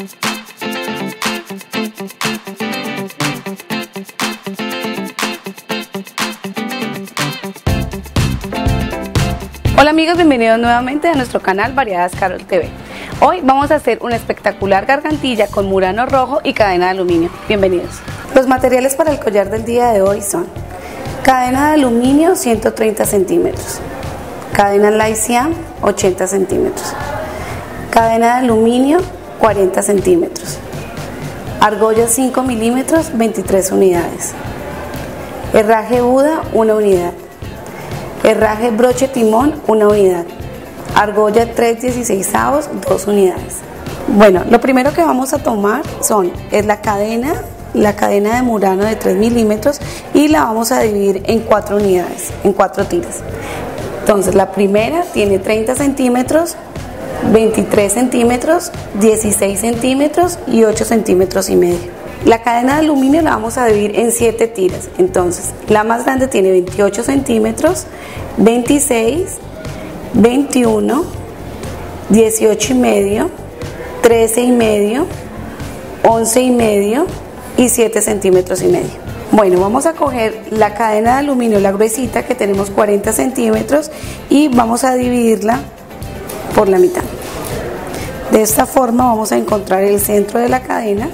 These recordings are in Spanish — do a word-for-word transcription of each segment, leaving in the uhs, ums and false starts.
Hola amigos, bienvenidos nuevamente a nuestro canal Variedades Carol T V. Hoy vamos a hacer una espectacular gargantilla con murano rojo y cadena de aluminio. Bienvenidos. Los materiales para el collar del día de hoy son cadena de aluminio ciento treinta centímetros, cadena Lycian ochenta centímetros, cadena de aluminio cuarenta centímetros, argolla cinco milímetros veintitrés unidades, herraje Buda una unidad, herraje broche timón una unidad, argolla tres dieciseisavos dos unidades. Bueno, lo primero que vamos a tomar son es la cadena, la cadena de murano de tres milímetros y la vamos a dividir en cuatro unidades, en cuatro tiras. Entonces la primera tiene treinta centímetros, veintitrés centímetros, dieciséis centímetros y ocho centímetros y medio. La cadena de aluminio la vamos a dividir en siete tiras. Entonces la más grande tiene veintiocho centímetros, veintiséis, veintiuno, dieciocho y medio, trece y medio, once y medio y siete centímetros y medio. Bueno, vamos a coger la cadena de aluminio, la gruesita, que tenemos cuarenta centímetros, y vamos a dividirla por la mitad. De esta forma vamos a encontrar el centro de la cadena.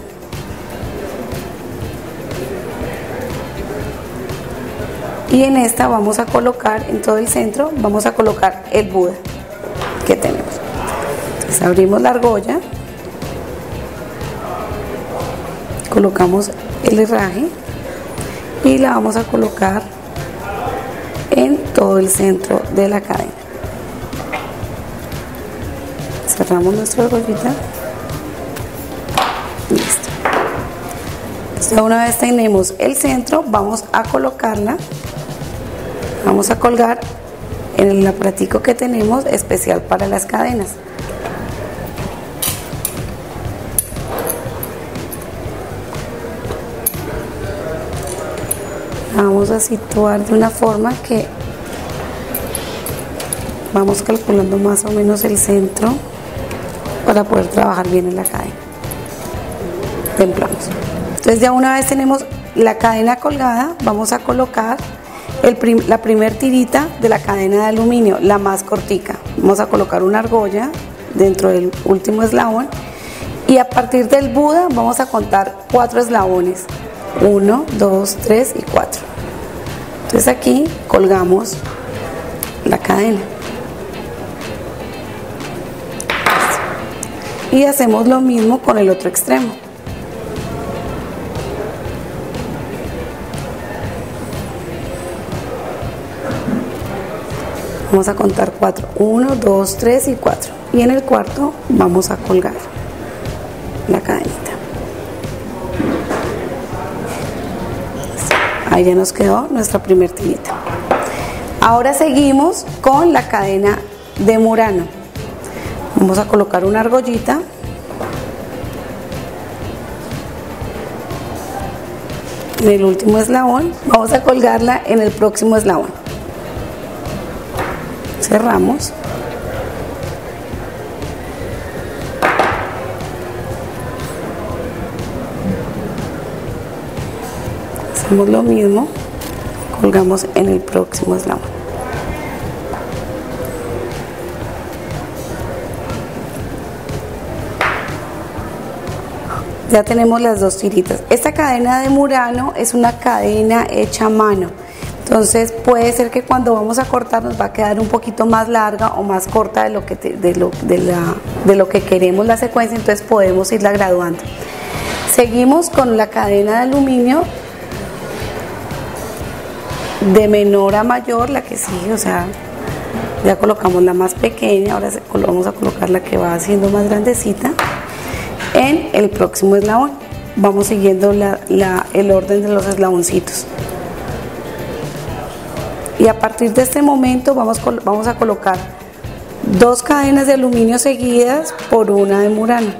Y en esta vamos a colocar, en todo el centro, vamos a colocar el Buda que tenemos. Entonces abrimos la argolla, colocamos el herraje y la vamos a colocar en todo el centro de la cadena. Cerramos nuestra argollita. Listo. Entonces, una vez tenemos el centro, vamos a colocarla. Vamos a colgar en el aparatico que tenemos especial para las cadenas. La vamos a situar de una forma que vamos calculando más o menos el centro para poder trabajar bien en la cadena. Templamos. Entonces ya una vez tenemos la cadena colgada, vamos a colocar El prim la primer tirita de la cadena de aluminio, la más cortica. Vamos a colocar una argolla dentro del último eslabón y a partir del Buda vamos a contar cuatro eslabones, uno, dos, tres y cuatro. Entonces aquí colgamos la cadena y hacemos lo mismo con el otro extremo. Vamos a contar cuatro, uno, dos, tres y cuatro. Y en el cuarto vamos a colgar la cadenita. Ahí ya nos quedó nuestra primer tirita. Ahora seguimos con la cadena de murano. Vamos a colocar una argollita. En el último eslabón, vamos a colgarla en el próximo eslabón. Cerramos. Hacemos lo mismo, colgamos en el próximo eslabón. Ya tenemos las dos tiritas. Esta cadena de murano es una cadena hecha a mano. Entonces puede ser que cuando vamos a cortar nos va a quedar un poquito más larga o más corta de lo que, te, de lo, de la, de lo que queremos la secuencia, entonces podemos irla graduando. Seguimos con la cadena de aluminio de menor a mayor, la que sigue, o sea, ya colocamos la más pequeña, ahora vamos a colocar la que va siendo más grandecita en el próximo eslabón. Vamos siguiendo la, la, el orden de los eslaboncitos. Y a partir de este momento vamos, vamos a colocar dos cadenas de aluminio seguidas por una de murano.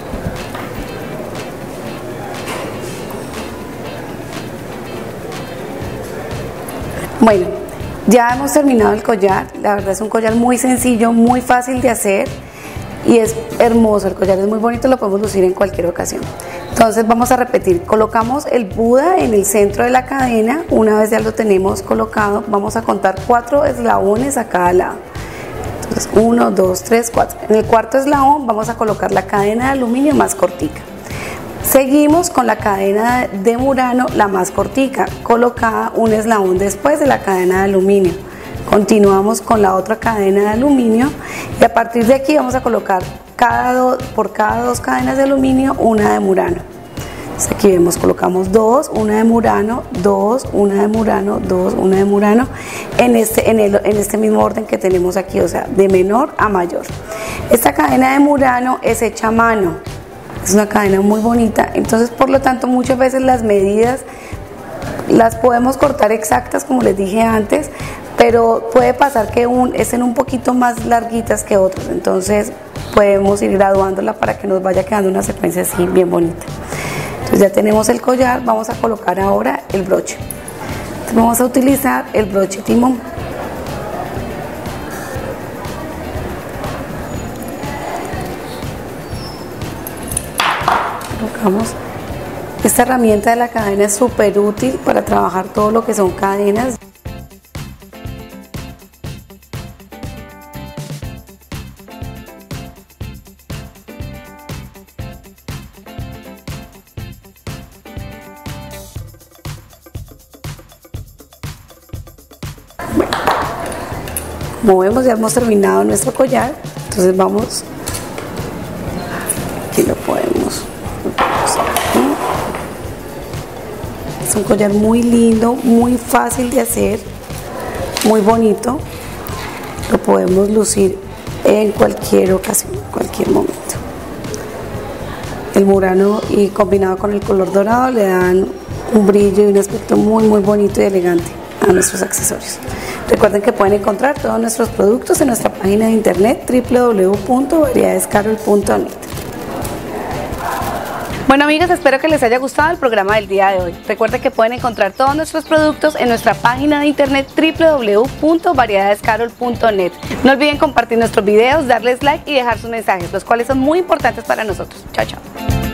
Bueno, ya hemos terminado el collar. La verdad es un collar muy sencillo, muy fácil de hacer. y es hermoso, el collar es muy bonito, lo podemos lucir en cualquier ocasión. Entonces vamos a repetir, colocamos el Buda en el centro de la cadena. Una vez ya lo tenemos colocado, vamos a contar cuatro eslabones a cada lado. Entonces uno, dos, tres, cuatro. En el cuarto eslabón vamos a colocar la cadena de aluminio más cortica. Seguimos con la cadena de Murano, la más cortica, colocada un eslabón después de la cadena de aluminio. Continuamos con la otra cadena de aluminio y a partir de aquí vamos a colocar cada do, por cada dos cadenas de aluminio una de Murano. Entonces aquí vemos, colocamos dos, una de Murano, dos, una de Murano, dos, una de Murano, en este, en, el, en este mismo orden que tenemos aquí, o sea, de menor a mayor. Esta cadena de Murano es hecha a mano, es una cadena muy bonita, entonces por lo tanto muchas veces las medidas las podemos cortar exactas como les dije antes, pero puede pasar que un, estén un poquito más larguitas que otros, entonces podemos ir graduándola para que nos vaya quedando una secuencia así bien bonita. Entonces ya tenemos el collar, vamos a colocar ahora el broche. Entonces vamos a utilizar el broche timón. Colocamos. Esta herramienta de la cadena es súper útil para trabajar todo lo que son cadenas. Bueno, como vemos ya hemos terminado nuestro collar, entonces vamos, aquí lo podemos, es un collar muy lindo, muy fácil de hacer, muy bonito, lo podemos lucir en cualquier ocasión, en cualquier momento. El murano y combinado con el color dorado le dan un brillo y un aspecto muy muy bonito y elegante a nuestros accesorios. Recuerden que pueden encontrar todos nuestros productos en nuestra página de internet w w w punto variedades carol punto net. Bueno amigos, espero que les haya gustado el programa del día de hoy. Recuerden que pueden encontrar todos nuestros productos en nuestra página de internet w w w punto variedades carol punto net. No olviden compartir nuestros videos, darles like y dejar sus mensajes, los cuales son muy importantes para nosotros. Chao, chao.